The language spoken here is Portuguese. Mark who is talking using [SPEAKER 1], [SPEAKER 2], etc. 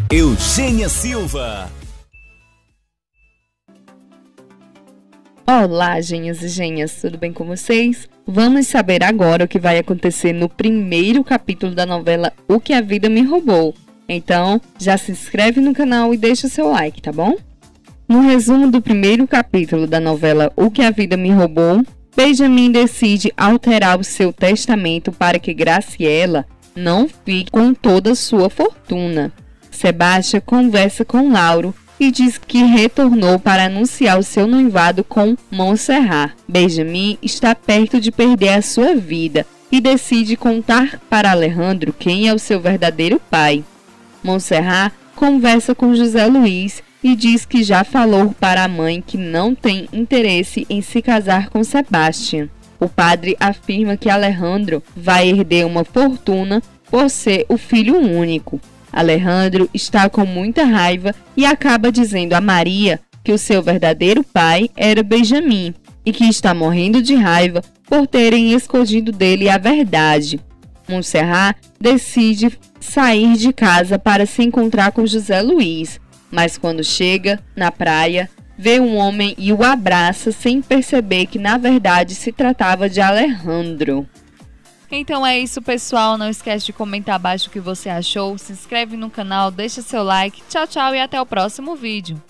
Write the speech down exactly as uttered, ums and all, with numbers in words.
[SPEAKER 1] Eugênia Silva.
[SPEAKER 2] Olá, genhas e genhas, tudo bem com vocês? Vamos saber agora o que vai acontecer no primeiro capítulo da novela O que a Vida Me Roubou. Então, já se inscreve no canal e deixa seu like, tá bom? No resumo do primeiro capítulo da novela O que a Vida Me Roubou, Benjamin decide alterar o seu testamento para que Graciela não fique com toda a sua fortuna. Sebastião conversa com Lauro e diz que retornou para anunciar o seu noivado com Montserrat. Benjamin está perto de perder a sua vida e decide contar para Alejandro quem é o seu verdadeiro pai. Montserrat conversa com José Luiz e diz que já falou para a mãe que não tem interesse em se casar com Sebastião. O padre afirma que Alejandro vai herder uma fortuna por ser o filho único. Alejandro está com muita raiva e acaba dizendo a Maria que o seu verdadeiro pai era Benjamin e que está morrendo de raiva por terem escondido dele a verdade. Montserrat decide sair de casa para se encontrar com José Luiz, mas quando chega na praia, vê um homem e o abraça sem perceber que na verdade se tratava de Alejandro. Então é isso, pessoal. Não esquece de comentar abaixo o que você achou. Se inscreve no canal, deixa seu like. Tchau, tchau e até o próximo vídeo.